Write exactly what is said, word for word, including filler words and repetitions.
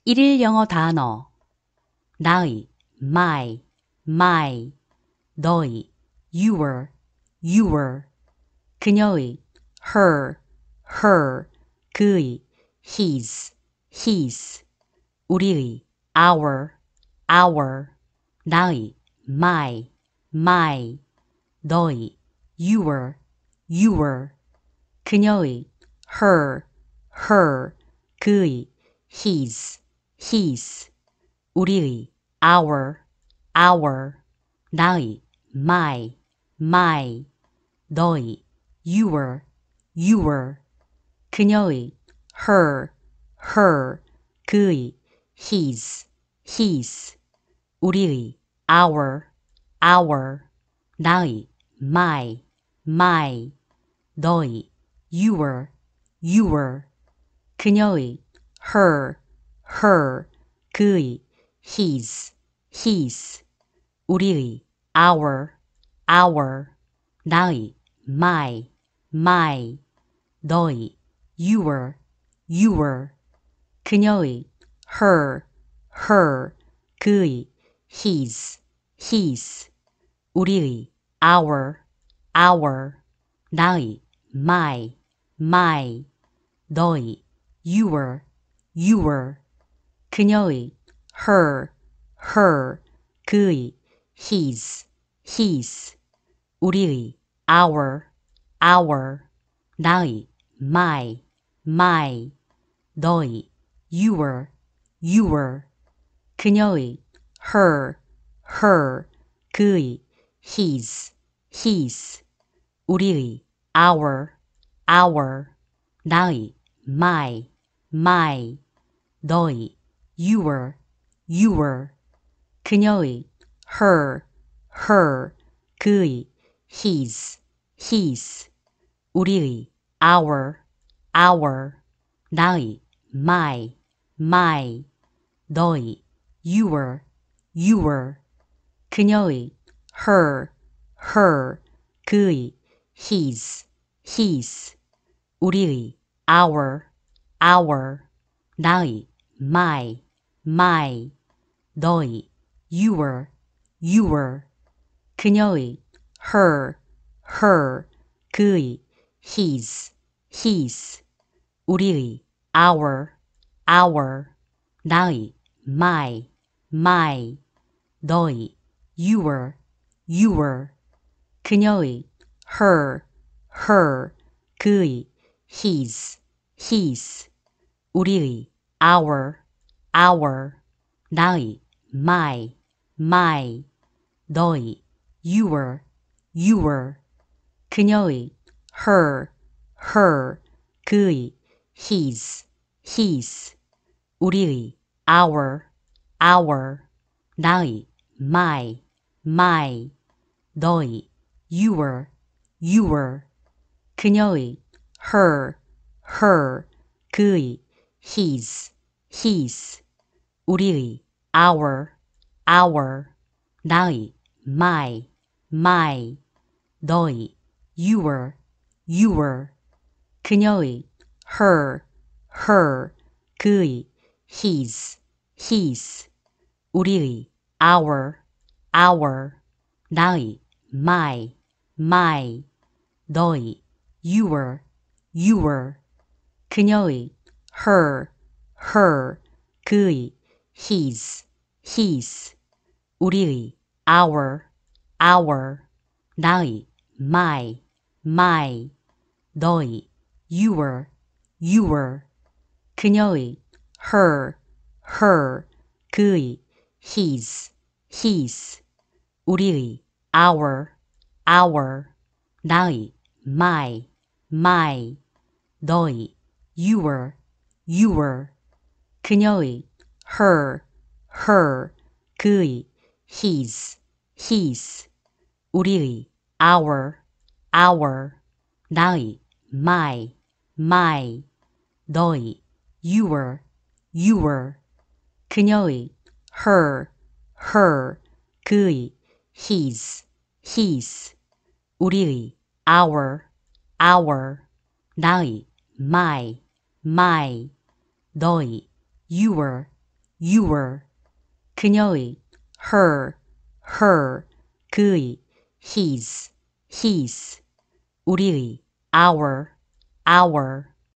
일일 영어 단어 나의, my, my, 너의, your, your, 그녀의, her, her, 그의, his, his, 우리의, our, our, 나의, my, my, 너의, your, your, 그녀의, her, her, 그의, his, his, 우리의, our, our, 나의, my, my, 너의, your, your, 그녀의, her, her, 그의, his, his, 우리의, our, our, 나의, my, my, 너의, your, your, 그녀의, her, her, 그의, his, his, 우리의, our, our, 나의, my, my, 너의, your, your, 그녀의, her, her, 그의, his, his, 우리의, our, our, 나의, my, my, 너의, your, your, 그녀의, her, her, 그의, his, his, 우리의, our, our, 나의, my, my, 너의, your, your, 그녀의, her, her, 그의, his, his, 우리의, our, our, 나의, my, my, 너의, your, your, 그녀의, her, her, 그의, his, his, 우리의, our, our, 나의, my, my, 너의, your, your, 그녀의, her, her, 그의, his, his, 우리의, our, our, 나의, my, my, 너의, your, your, 그녀의, her, her, 그의, his, his, 우리의, our, our, 나의, my, my, 너의, your, your, 그녀의, her, her, 그의, his, his, 우리의, our, our, 나의, my, my, 너의, your, your, 그녀의, her, her, 그의, his, his, 우리의, our, our, 나의, my, my, 너의, your, your, 그녀의, her, her, 그의, his, his, 우리의, our, our, 나의, my, my, 너의, your, your, 그녀의, her, her, 그의, his, his, 우리의, our, our, 나의, my, my, 너의, your, your, 그녀의, her, her, 그의, his, his, 우리의, our, our, 나의, my, my, 너의, your, your, 그녀의, her, her, 그의, his, his, 우리의, our, our, 나의, my, my, 너의, your, your, 그녀의, her, her, 그의, his, his, 우리의, our, our, 나의, my, my, 너의, your, your, 그녀의, her, her, 그의, his, his, 우리의, our, our, 나의, my, my, 너의, your, your, 그녀의 her, her, 그의 his, his, 우리의 our, our.